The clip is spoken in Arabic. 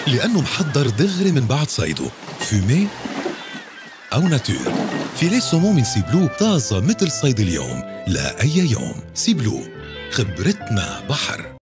لأنه محضر دغري من بعد صيده، فومي أو ناتور. فيليه سومون من سي بلو طازة مثل صيد اليوم، لا أي يوم. سي بلو، خبرتنا بحر.